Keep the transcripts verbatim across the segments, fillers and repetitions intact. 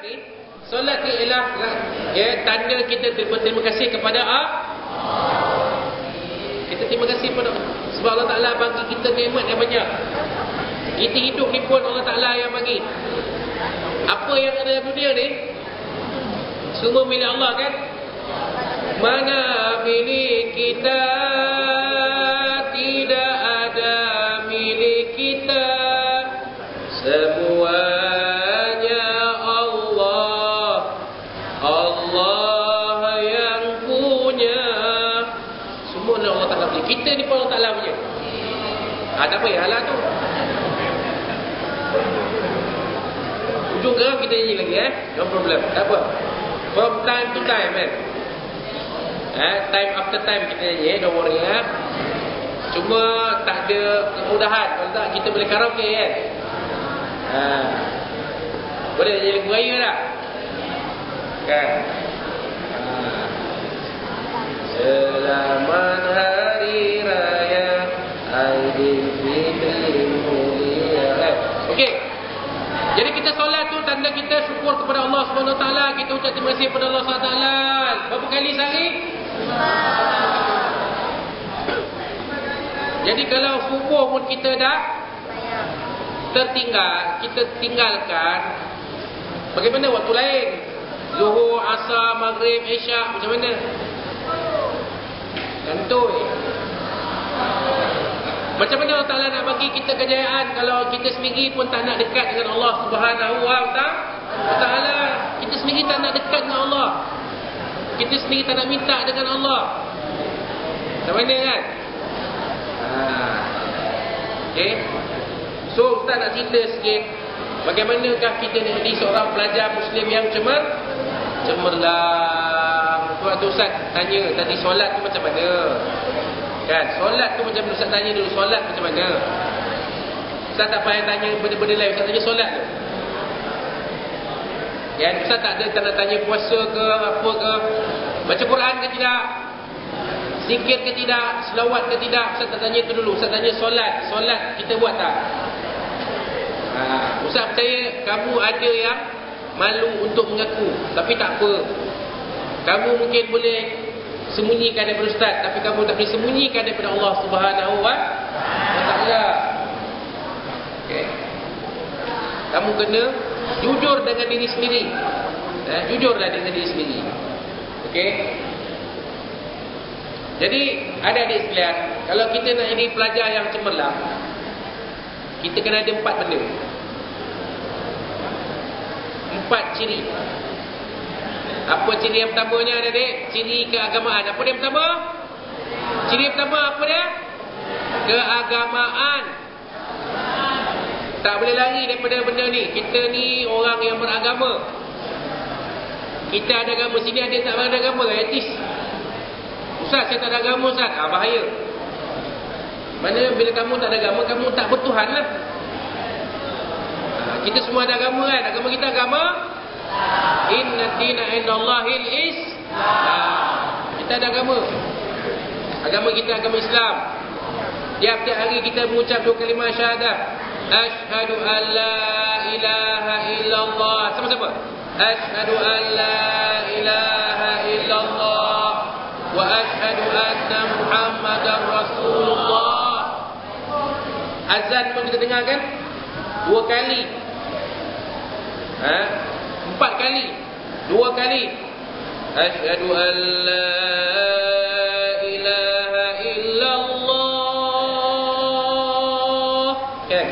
ni, solat ni ialah ya, tanda kita berterima kasih kepada Allah. Kita terima kasih kepada sebab Allah Ta'ala bagi kita nikmat yang banyak. Kita hidup ni pun Allah Ta'ala yang bagi. Apa yang ada dalam dunia ni semua milik Allah kan. Mana milik kita, tidak ada milik kita, semuanya Allah, Allah yang punya. Semua Allah Ta'ala punya. Kita ni pun Allah Ta'ala punya. Ha, tak payah lah tu. Ujung geram kita nyanyi lagi eh. No problem. Tak apa. From time to time kan. Eh, time after time kita nyanyi eh. Don't worry eh. Cuma tak ada kemudahan. Kalau tak kita boleh karaoke kan. Ha. Boleh nyanyi lagu raya tak? Kan. Ha. Selamat Hari Raya Aidilfitri mulia. Eh. Okey. Jadi kita solat tu tanda kita syukur kepada Allah Subhanahu Wa Taala, kita ucap terima kasih kepada Allah Subhanahu Wa Taala. Berapa kali sehari? Jadi kalau subuh pun kita dah tertinggal, kita tinggalkan, bagaimana waktu lain? Zuhur, Asar, Maghrib, Isyak, macam mana? Kantoi. Macam mana Allah Ta'ala nak bagi kita kejayaan kalau kita sendiri pun tak nak dekat dengan Allah Subhanahu Wa Ta'ala. Kita sendiri tak nak dekat dengan Allah. Kita sendiri tak nak minta dengan Allah. Macam mana kan? Ha. Okay. So Ustaz nak cerita sikit, bagaimanakah kita nak jadi seorang pelajar Muslim yang cemer cemerlang. Waktu Ustaz tanya tadi solat tu macam mana? Kan, solat tu macam Ustaz tanya dulu, solat macam mana? Ustaz tak payah tanya benda-benda lain, Ustaz tanya solat tu. Ya, Ustaz tak ada tanda tanya puasa ke apa ke, baca Quran ke tidak, zikir ke tidak, selawat ke tidak. Ustaz tak tanya tu dulu. Ustaz tanya solat, solat kita buat tak? Ha, Ustaz percaya kamu ada yang malu untuk mengaku, tapi tak apa. Kamu mungkin boleh sembunyikan daripada Ustaz, tapi kamu tak boleh sembunyikan daripada Allah Subhanahu Wa Ta'ala. Okay. Kamu kena jujur dengan diri sendiri. Eh, jujurlah dengan diri sendiri. Okey. Jadi adik-adik sekalian, kalau kita nak jadi pelajar yang cemerlang, kita kena ada empat benda. Empat ciri. Apa ciri yang pertamanya adik-adik? Ciri keagamaan. Apa dia pertama? Ciri yang pertama apa dia? Keagamaan. Tak boleh lari daripada benda ni. Kita ni orang yang beragama. Kita ada agama. Sini ada tak ada agama? Etis. Ustaz, saya tak ada agama Ustaz. Ah, bahaya. Mana bila kamu tak ada agama, kamu tak bertuhan lah. Ah, kita semua ada agama kan? Agama kita agama Inna dina indallahil Islam. Kita ada agama. Agama kita agama Islam. Tiap-tiap hari kita mengucap dua kalimah syahadah. Asyhadu an la ilaha illallah. Sama-sama. Asyhadu an la ilaha illallah wa asyhadu anna Muhammadar Rasulullah. Azan pun kita dengar kan? Dua kali. Ha? Empat kali. Dua kali. Asyhadu an la ilaha illallah. Kan?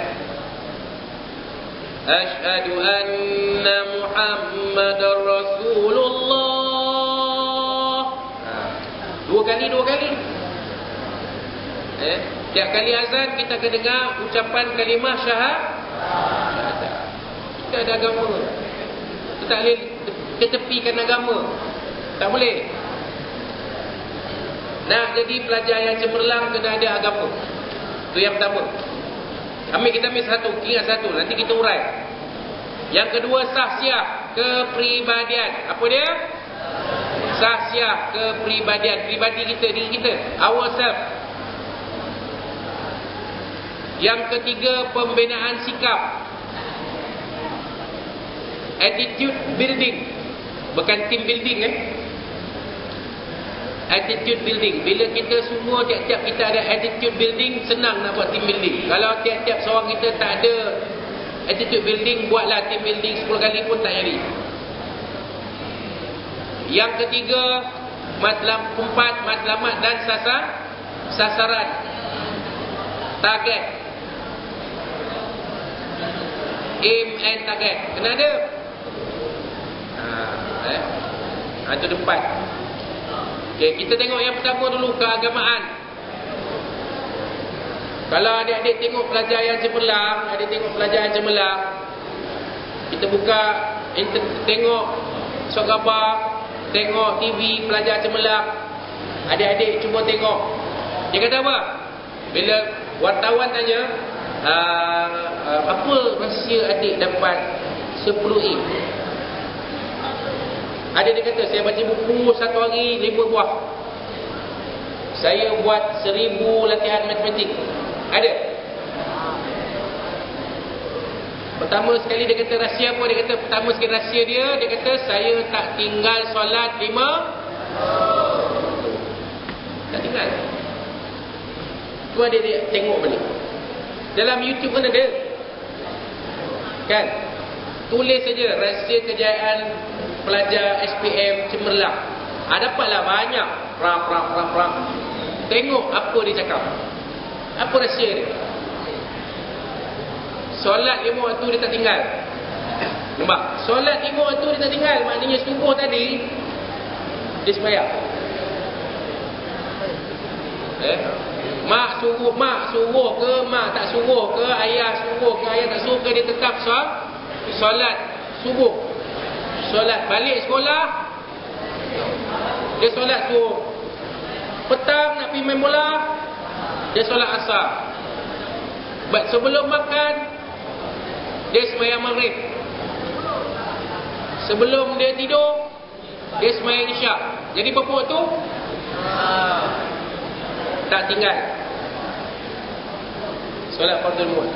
Asyhadu anna Muhammadar Rasulullah. Dua kali, dua kali. Eh, tiap kali azan kita akan dengar ucapan kalimah syahadah. Kita ada agama. Kita tak boleh ketepikan agama. Tak boleh. Nak jadi pelajar yang cemerlang kena ada agama. Itu yang pertama. Ambil kita ambil satu, ingat satu, nanti kita urai. Yang kedua, sahsiah kepribadian. Apa dia? Sahsiah kepribadian. Pribadi kita, diri kita, ourselves. Yang ketiga, pembinaan sikap. Attitude building. Bukan team building eh. Attitude building. Bila kita semua, tiap-tiap kita ada attitude building, senang nak buat team building. Kalau tiap-tiap seorang kita tak ada attitude building, buatlah team building sepuluh kali pun tak jadi. Yang ketiga, matlamat, empat, matlamat dan sasar, sasaran. Target. Aim and target. Kena ada. Ha, eh. Ha, itu depan. Okay, kita tengok yang pertama dulu, keagamaan. Kalau adik-adik tengok pelajar yang cemerlang, adik tengok pelajar yang cemerlang, kita buka, tengok surat khabar, tengok T V, pelajar cemerlang, adik-adik cuba tengok. Dia kata apa? Bila wartawan tanya, uh, uh, apa rahsia adik dapat sepuluh A? Ada dia kata, saya baca buku satu hari lima buah. Saya buat seribu latihan matematik. Ada. Pertama sekali dia kata rahsia apa? Dia kata pertama sekali rahsia dia, dia kata saya tak tinggal solat lima. Tak tinggal. Cuba dia, dia tengok balik. Dalam YouTube pun ada. Kan? Tulis saja rahsia kejayaan pelajar S P M Cemerlang. Ah, dapatlah banyak. Pram, pram, pram, pram. Tengok apa dia cakap. Apa rahsia dia? Solat lima waktu dia tak tinggal. Nampak? Solat lima waktu dia tak tinggal. Maknanya subuh tadi dia sembahyang. Eh? Mak suruh, mak suruh ke, mak tak suruh ke, ayah suruh ke, ayah tak suruh ke, dia tetap solat, solat subuh. Solat balik sekolah, dia solat subuh. Petang nak pergi main bola, dia solat asar. But sebelum makan, dia sembahyang maghrib. Sebelum dia tidur, dia sembahyang isyak. Jadi berapa waktu? Tak tinggal. Solat fardhu waktu.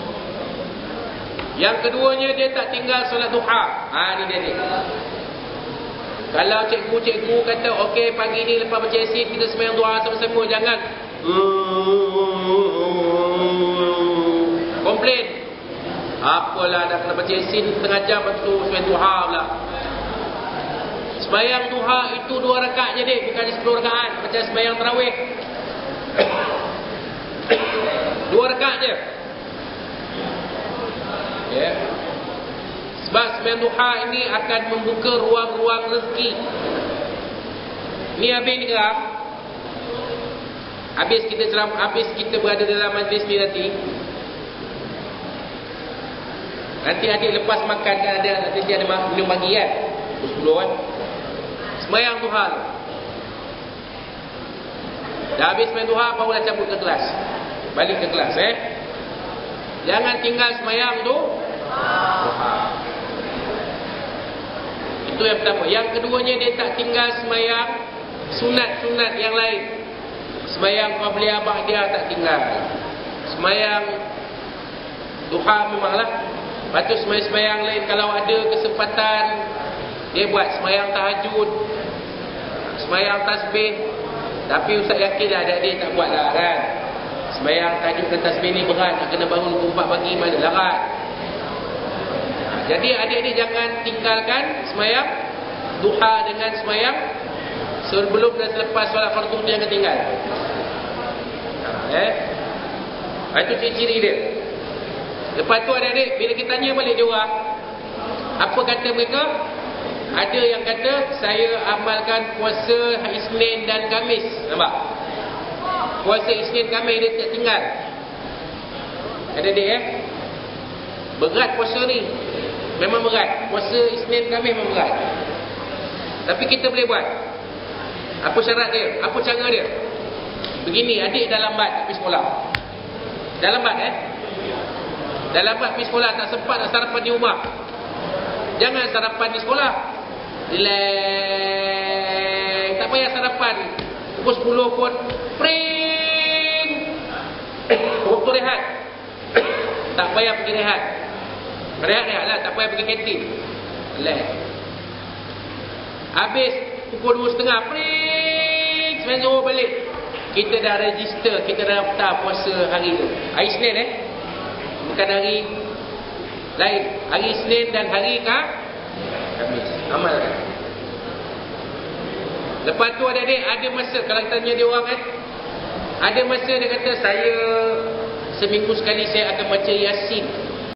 Yang keduanya, dia tak tinggal solat duha. Ha, ni dia ni. Kalau cikgu-cikgu kata, okey pagi ni lepas baca yasin kita sembahyang duha sama-sama, jangan komplain. Apalah dah kena baca yasin setengah jam, lepas tu sembahyang duha pula. Sembahyang duha itu dua rakaat je dek, bukan sepuluh rakaat macam sembahyang tarawih. Dua rakaat je. Ya. Yeah. Sebab sembahyang duha ini akan membuka ruang-ruang rezeki. Ni habis ni gerak. Habis kita ceram, habis kita berada dalam majlis ni nanti. Nanti adik lepas makan kan ada, nanti dia ada minum pagi kan. Pukul sepuluh kan. Sembahyang duha. Dah habis sembahyang duha barulah cabut ke kelas. Balik ke kelas eh. Jangan tinggal sembahyang tu duha. Itu yang pertama. Yang keduanya, dia tak tinggal sembahyang sunat-sunat yang lain. Sembahyang qabliyah ba'diyah tak tinggal. Sembahyang duha memanglah. Lepas tu sembahyang-sembahyang lain kalau ada kesempatan dia buat. Sembahyang tahajud, sembahyang tasbih. Tapi ustaz yakin dah adik-adik tak buat lah kan. Sembahyang tahajud dan tasbih ni berat. Nak kena bangun pukul empat pagi mana larat. Jadi adik-adik jangan tinggalkan sembahyang duha dengan sembahyang sebelum dan selepas solat fardu tu jangan tinggal. Eh? Itu ciri-ciri dia. Lepas tu adik-adik bila kita tanya balik dia orang, apa kata mereka? Ada yang kata saya amalkan puasa Isnin dan Khamis. Nampak? Puasa Isnin Khamis dia tak tinggal. Adik-adik eh? Berat puasa ni. Memang berat. Puasa Isnin Khamis memang berat. Tapi kita boleh buat. Apa syarat dia? Apa cara dia? Begini, adik dah lambat pergi sekolah. Dah lambat eh? Dah lambat pergi sekolah, tak sempat nak sarapan di rumah. Jangan sarapan di sekolah. Relax. Tak payah sarapan. Pukul sepuluh pun pring. Waktu rehat. Tak payah pergi rehat. Rehat-rehat lah, tak payah pergi kantin. Relax. Habis pukul dua tiga puluh, pring, sembilan Zuhur balik. Kita dah register, kita dah daftar puasa hari tu. Hari Isnin eh. Bukan hari lain. Hari Isnin dan hari Kah? Khamis. Amal kan? Lepas tu ada adik, ada masa kalau kita tanya dia orang kan, ada masa dia kata saya seminggu sekali saya akan baca Yasin.